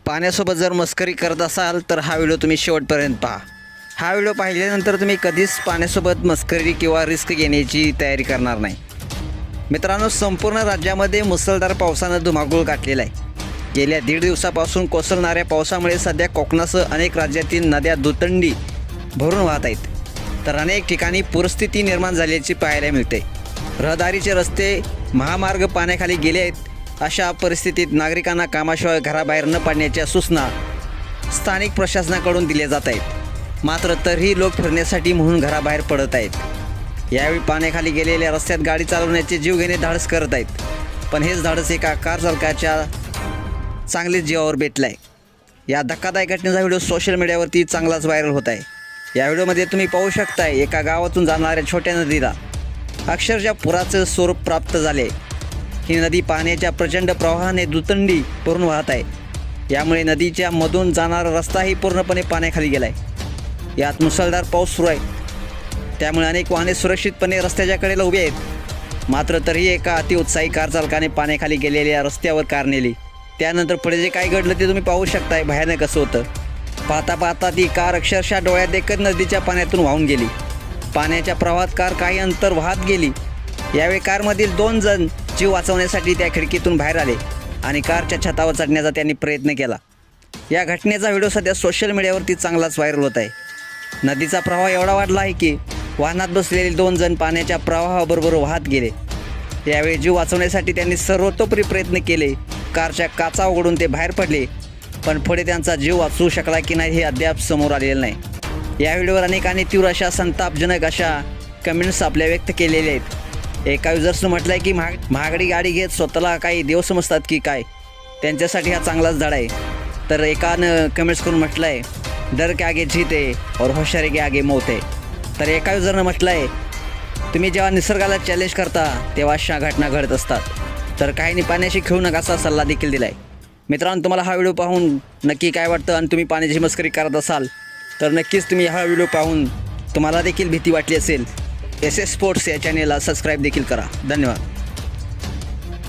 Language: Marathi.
पाण्यासोबत जर मस्करी करत असाल तर हा व्हिडिओ तुम्ही शेवटपर्यंत पहा। हा व्हिडिओ पाहिल्यानंतर तुम्ही कधीच पाण्यासोबत मस्करी किंवा रिस्क घेण्याची तयारी करणार नाही। मित्रांनो, संपूर्ण राज्यामध्ये मुसळधार पावसानं धुमाकूळ घातलेला आहे। गेल्या 1.5 दिवसापासून कोसळणाऱ्या पावसामुळे सध्या कोकणासह अनेक राज्यातील नद्या दुतंडी भरून वाहत आहेत, तर अनेक ठिकाणी पूरस्थिती निर्माण झाल्याची पाहायला मिळते। रहदारीचे रस्ते, महामार्ग पाण्याखाली गेले आहेत। अशा परिस्थितीत नागरिकांना कामाशिवाय घराबाहेर न पडण्याच्या सूचना स्थानिक प्रशासनाकडून दिल्या जात आहेत, मात्र तरीही लोक फिरण्यासाठी म्हणून घराबाहेर पडत आहेत। यावेळी पाण्याखाली गेलेल्या रस्त्यात गाडी चालवण्याचे जीवघेणे धाडस करत आहेत, पण हेच धाडस एका कार चालकाच्या चांगलेच जीवावर बेतलं आहे। या धक्कादायक घटनेचा व्हिडिओ सोशल मीडियावरती चांगलाच व्हायरल होत आहे। या व्हिडिओमध्ये तुम्ही पाहू शकताय, एका गावातून जाणाऱ्या छोट्या नदीला अक्षरशः पुराचं स्वरूप प्राप्त झाले। ही नदी पाण्याच्या प्रचंड प्रवाहाने दुतंडी भरून वाहत आहे। यामुळे नदीच्या मधून जाणारा रस्ताही पूर्णपणे पाण्याखाली गेला आहे। यात मुसळधार पाऊस सुरू आहे, त्यामुळे अनेक वाहने सुरक्षितपणे रस्त्याच्या कडेला उभी आहेत, मात्र तरीही एका अतिउत्साही कार चालकाने पाण्याखाली गेलेल्या रस्त्यावर कार नेली। त्यानंतर पुढे जे काय घडलं ते तुम्ही पाहू शकताय। भयानक असं होतं। पाहता पाहता ती कार अक्षरशः डोळ्यात देखत नदीच्या पाण्यातून वाहून गेली। पाण्याच्या प्रवाहात कार काही अंतर वाहत गेली। यावेळी कारमधील 2 जण जीव वाचवण्यासाठी त्या खिडकीतून बाहेर आले आणि कारच्या छतावर चढण्याचा त्यांनी प्रयत्न केला। या घटनेचा व्हिडिओ सध्या सोशल मीडियावरती चांगलाच व्हायरल होत आहे। नदीचा प्रवाह एवढा वाढला आहे की वाहनात बसलेले 2 जण पाण्याच्या प्रवाहाबरोबर वाहत गेले। यावेळी जीव वाचवण्यासाठी त्यांनी सर्वतोपरी प्रयत्न केले। कारच्या काचा उघडून ते बाहेर पडले, पण पुढे त्यांचा जीव वाचवू शकला की नाही हे अद्याप समोर आलेलं नाही। या व्हिडिओवर अनेकांनी तीव्र अशा संतापजनक अशा कमेंट्स आपल्या व्यक्त केलेल्या आहेत। एका युजर्सनं म्हटलं आहे की महागडी गाडी घेत स्वतःला काही देव समजतात की काय, त्यांच्यासाठी हा चांगलाच धडा आहे। तर एकानं कमेंट्स करून म्हटलं आहे, डर के आगे जीत है और होशियारी के आगे मौत है। तर एका युजरनं म्हटलं आहे, तुम्ही जेव्हा निसर्गाला चॅलेंज करता तेव्हा अशा घटना घडत असतात। तर काहींनी पाण्याशी खेळू नका असा सल्ला देखील दिला आहे। मित्रांनो, तुम्हाला हा व्हिडिओ पाहून नक्की काय वाटतं आणि तुम्ही पाण्याची मस्करी करत असाल तर नक्कीच तुम्ही हा व्हिडिओ पाहून तुम्हाला देखील भीती वाटली असेल, SS स्पोर्ट्स या चॅनेलला सबस्क्राईब देखील करा। धन्यवाद।